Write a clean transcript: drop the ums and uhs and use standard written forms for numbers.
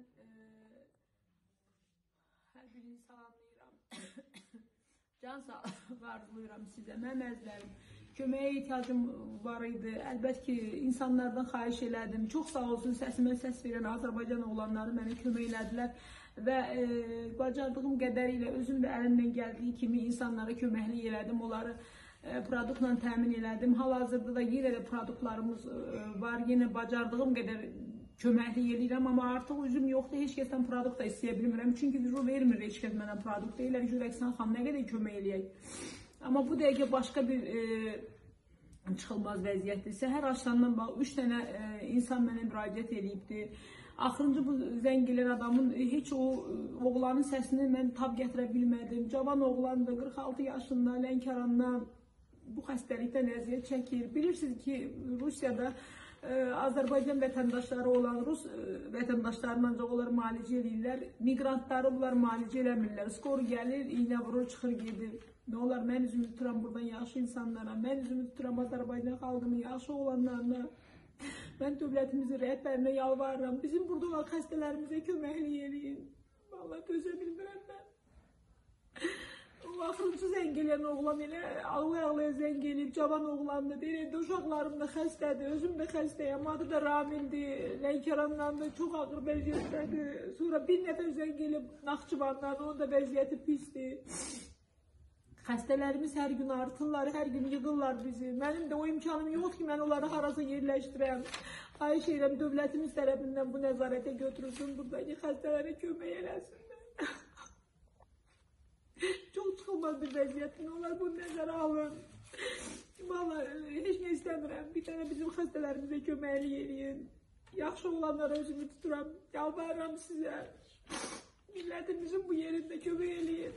mən hər birini salamlayıram. Can sağlığı arzulayıram sizə. Mənim əzizlərim, köməyə ehtiyacım var idi. Əlbəttə ki, insanlardan xahiş elədim. Çox sağ olsun səsimə səs verən Azərbaycan oğlanları mənə kömək elədilər və bacardığım qədərilə özüm də əlimdən gəldiyi kimi insanlara köməklik elədim. Onları produktla təmin elədim. Hal-hazırda da yenə də produktlarımız var. Yenə bacardığım qədər köməklik eləyirəm, amma artıq üzüm yoxdur. Heç kəsdən produkt da istəyə bilmirəm. Çünki vermir heç kəs mənə produkt. Deyirlər ki, Rəqsan xanım, nə qədər kömək eləyək. Amma bu dəqiqə başqa bir çıxılmaz vəziyyətdir. Səhər açdandan bax 3 dənə insan mənə müraciət eləyibdi. Axırıncı bu zəng eləyən adamın heç o oğlanın səsini mən tab gətirə bilmədim. Cavan oğlandır, 46 yaşında, Lənkərandan bu xəstəlikdən əziyyət çəkir. Bilirsiniz ki, Rusiyada Azərbaycan vətəndaşları olan Rus vətəndaşlarını ancaq onlar müalicə edirlər. Miqrantları bunlar müalicə eləmirlər. Skor gəlir, iynə vurur, çıxır gedir. Nə olar, mən üzümü tuturam buradan yaxşı insanlara, mən üzümü tuturam Azərbaycan xalqının yaxşı olanlarına. Mən dövlətimizin rəhbərinə yalvarıram. Bizim burada olan xəstələrimizə köməklik eləyin. Vallahi dözə bilmirəm mən. O axırıncı zəng eləyən oğlan elə ağlaya-ağlaya zəng eləyib, cavan oğlandı, deyir, uşaqlarım da xəstədir, özüm də xəstəyəm, adı da Ramildir, Lənkərandan da çox ağır vəziyyətdədir. Sonra bir nəfər zəng eləyib Naxçıvandan, onun da vəziyyəti pisdir. Xəstələrimiz hər gün artırlar, hər gün yığırlar bizi. Mənim də o imkanım yox ki, mən onları harasa yerləşdirəm. Xahiş edirəm, dövlətimiz tərəfindən bu nəzarətə götürülsün, buradakı xəstələrə kömək eləsinlər. Çox çıxılmaz bir vəziyyətdir, onlar bunu nəzərə alın. Vallahi heç nə istəmirəm, bir dənə bizim xəstələrimizə köməklik eləyin. Yaxşı olanlara özümü tuturam, yalvarıram sizə. Millətimizin bu yerində kömək eləyin.